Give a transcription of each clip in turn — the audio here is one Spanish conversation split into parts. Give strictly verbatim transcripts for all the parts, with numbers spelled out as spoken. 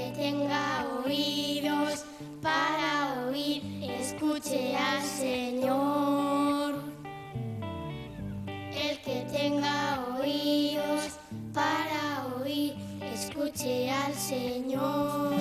tenga oídos para oír, escuche al Señor. El que tenga oídos para oír, escuche al Señor.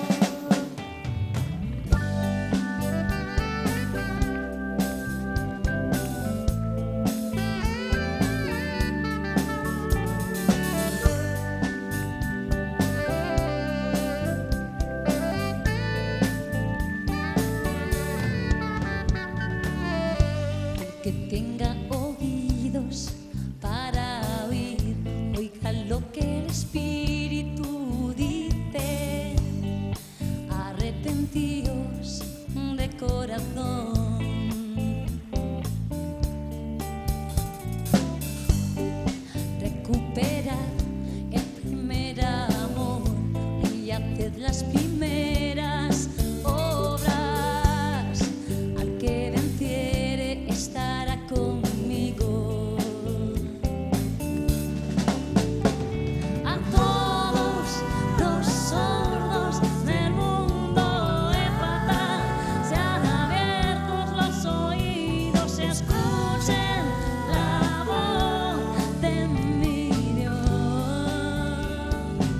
Que tenga oídos para oír, oiga lo que el Espíritu dice. Arrepentíos de corazón, recuperad el primer amor y haced las primeras obras. Al que venciere estará conmigo. A todos los sordos del mundo Éfata, sean abiertos los oídos, escuchen la voz de mi Dios.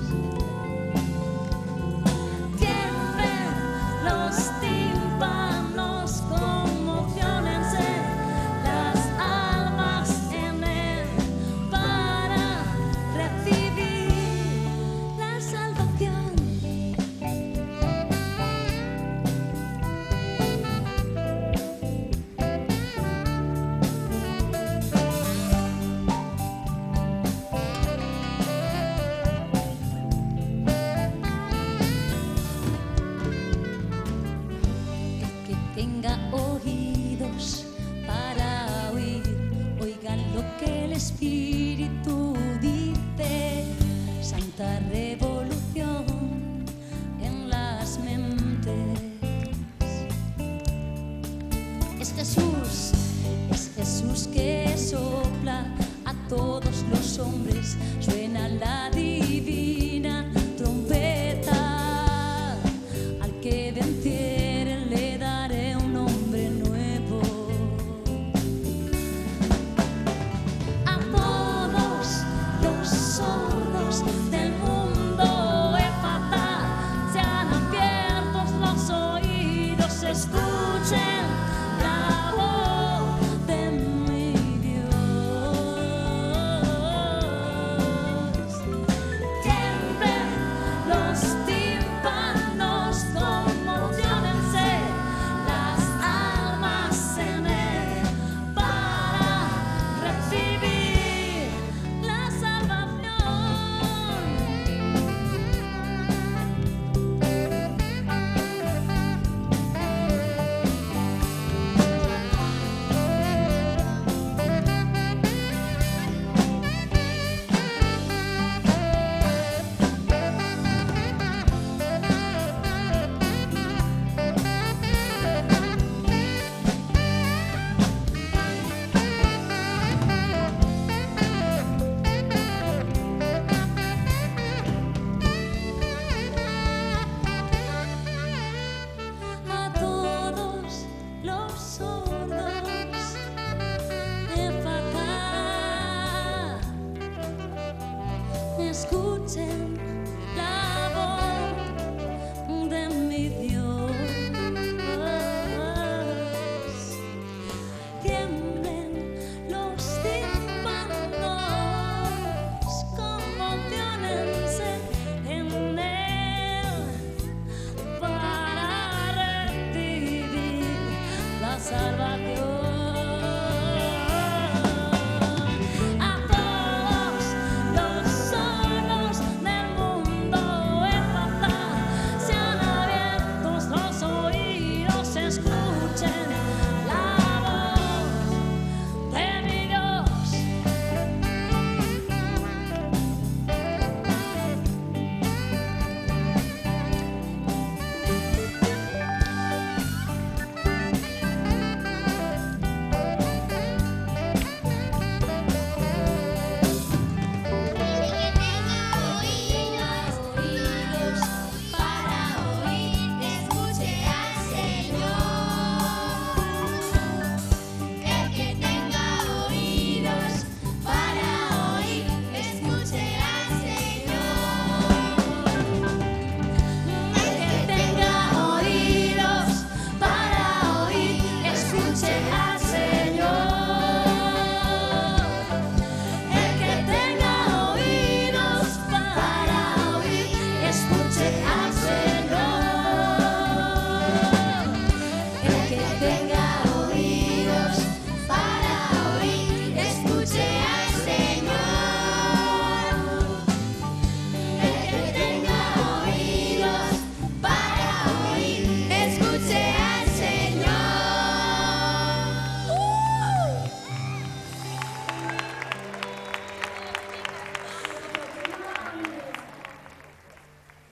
Tiemblen los tímpanos, conmociónense las almas en él para recibir la salvación. El que tenga oídos para oír, oigan lo que el Espíritu dice. Santa revolución en las mentes. Es Jesús, es Jesús que sopla a todos los hombres. Suena la divina trompeta. Al que venciere le daré un nombre nuevo. A todos los sordos del mundo Éfata, sean abiertos los oídos, escuchen la voz de mi Dios. Tiemblen los tímpanos, conmociónense las almas en él para recibir la salvación. A todos los sordos Éfata, escuchen la voz de mi Dios. Tiemblen los tímpanos, conmociónense en él para recibir la salvación.